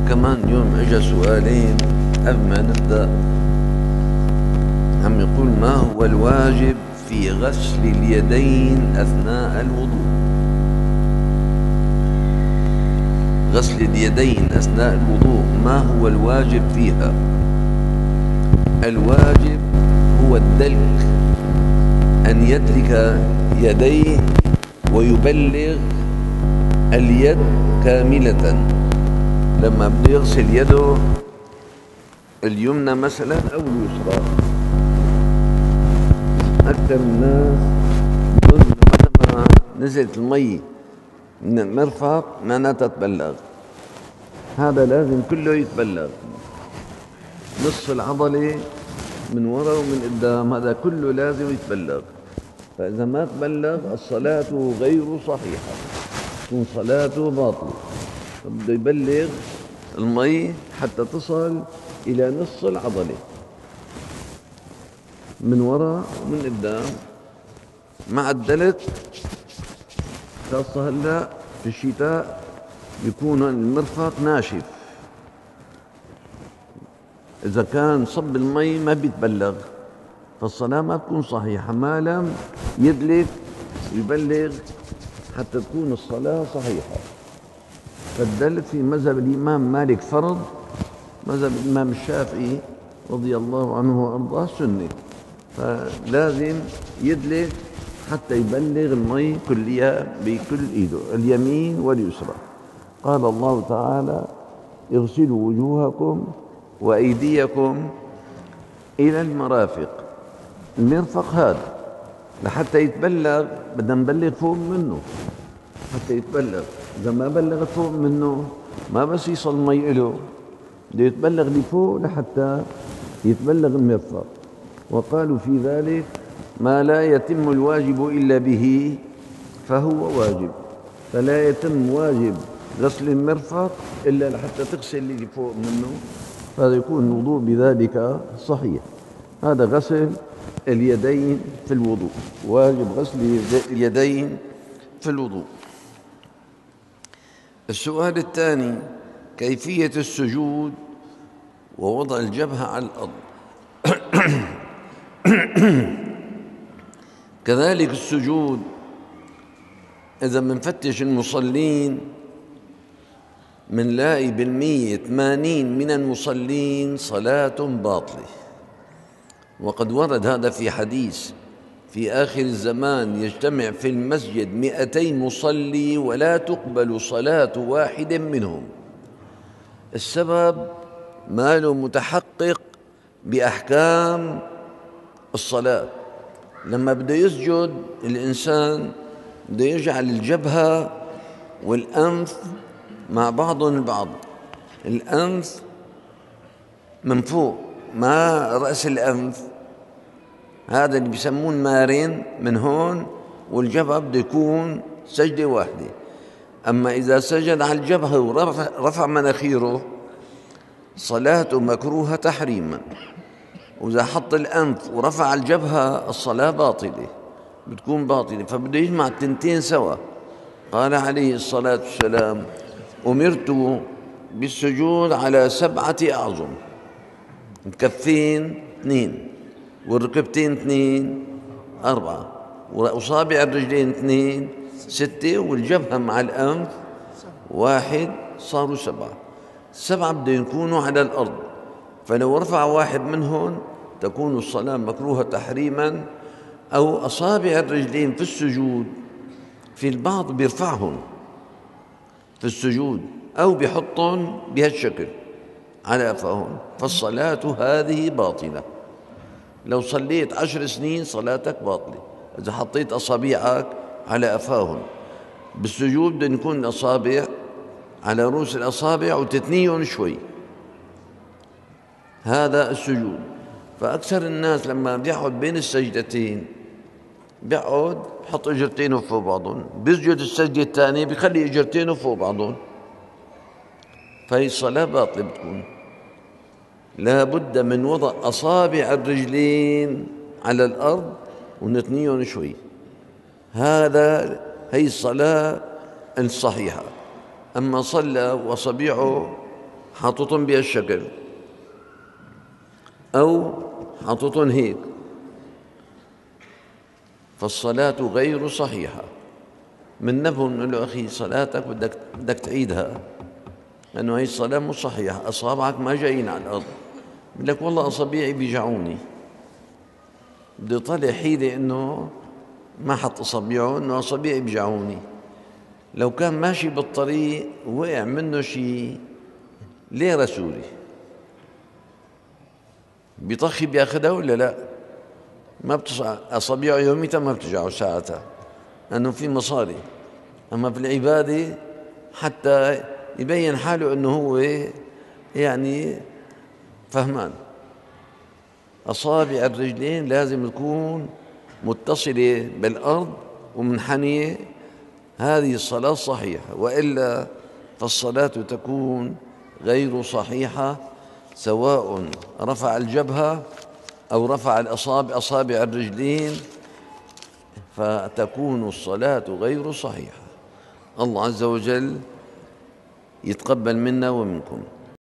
كمان يوم اجى سؤالين قبل ما نبدأ. عم يقول: ما هو الواجب في غسل اليدين أثناء الوضوء؟ غسل اليدين أثناء الوضوء ما هو الواجب فيها؟ الواجب هو الدلك، أن يدلك يديه ويبلغ اليد كاملة. لما بده يغسل يده اليمنى مثلا أو اليسرى، أكثر الناس لما نزلت المي من المرفق معناتها تبلغ. هذا لازم كله يتبلغ، نصف العضلة من وراء ومن قدام، هذا كله لازم يتبلغ. فإذا ما تبلغ الصلاة غير صحيحة، تكون صلاته باطلة. فبده يبلغ المي حتى تصل إلى نصف العضلة من وراء ومن قدام مع الدلك. خاصة هلا في الشتاء بيكون المرفق ناشف، إذا كان صب المي ما بيتبلغ فالصلاة ما تكون صحيحة ما لم يدلك ويبلغ حتى تكون الصلاة صحيحة. فالدلك في مذهب الإمام مالك فرض، مذهب الإمام الشافعي رضي الله عنه وأرضاه سنة. فلازم يدلك حتى يبلغ المي كلها بكل ايده اليمين واليسرى. قال الله تعالى: اغسلوا وجوهكم وايديكم الى المرافق. المرفق هذا لحتى يتبلغ بدنا نبلغ فوق منه حتى يتبلغ. اذا ما بلغت فوق منه ما بس يصل المي له، بده يتبلغ لفوق لحتى يتبلغ المرفق. وقالوا في ذلك: ما لا يتم الواجب إلا به فهو واجب. فلا يتم واجب غسل المرفق إلا حتى تغسل اللي فوق منه، فهذا يكون الوضوء بذلك صحيح. هذا غسل اليدين في الوضوء، واجب غسل اليدين في الوضوء. السؤال الثاني: كيفية السجود ووضع الجبهة على الأرض. كذلك السجود، إذا منفتش المصلين منلاقي 80% من المصلين صلاة باطلة. وقد ورد هذا في حديث: في آخر الزمان يجتمع في المسجد 200 مصلي ولا تقبل صلاة واحد منهم. السبب ما له متحقق بأحكام الصلاة. لما بده يسجد الإنسان بده يجعل الجبهة والأنف مع بعضهم البعض، الأنف من فوق ما رأس الأنف، هذا اللي بيسمون مارين من هون، والجبهة بده يكون سجدة واحدة. أما إذا سجد على الجبهة ورفع مناخيره صلاته مكروهة تحريما. وإذا حط الأنف ورفع الجبهة الصلاة باطلة، بتكون باطلة. فبده يجمع التنتين سوا. قال عليه الصلاة والسلام: أمرت بالسجود على 7 أعظم، الكفين 2 والركبتين 2 4 وأصابع الرجلين 2 6 والجبهة مع الأنف 1 صاروا 7. 7 بده يكونوا على الأرض، فلو رفع واحد منهم تكون الصلاة مكروهة تحريما. أو أصابع الرجلين في السجود، في البعض بيرفعهم في السجود أو بيحطهم بهالشكل على أفاهم، فالصلاة هذه باطلة. لو صليت 10 سنين صلاتك باطلة إذا حطيت أصابعك على أفاهم. بالسجود بدأ يكون الأصابع على رؤوس الأصابع وتتنيهم شوي، هذا السجود. فأكثر الناس لما بيقعد بين السجدتين بيقعد بحط اجرتينه فوق بعضهم، بيسجد السجدة الثانية بيخلي اجرتينه فوق بعضهم، فهي الصلاة باطلة بتكون. لا بد من وضع أصابع الرجلين على الأرض ونتنيهم شوي، هي الصلاة الصحيحة. أما صلى وأصابعه حاططهم بهالشكل أو حاططهم هيك، فالصلاة غير صحيحة. من نبه نقول له أخي صلاتك بدك تعيدها، لأنه هي الصلاة مو صحيحة، أصابعك ما جايين على الأرض. بقول لك والله أصابعي بيجعوني، بده يطلع حيلة إنه ما حط أصابعه، إنه أصابعي بيجعوني. لو كان ماشي بالطريق وقع منه شيء ليرة سوري بيطخي بياخدها ولا لا؟ ما بتصع أصابعه يوميتها ما بتجعه ساعتها، لأنه في مصاري. أما في العبادة حتى يبين حاله أنه هو يعني فهمان، أصابع الرجلين لازم تكون متصلة بالأرض ومنحنية، هذه الصلاة صحيحة، وإلا فالصلاة تكون غير صحيحة، سواء رفع الجبهة أو رفع أصابع الرجلين، فتكون الصلاة غير صحيحة. الله عز وجل يتقبل منا ومنكم.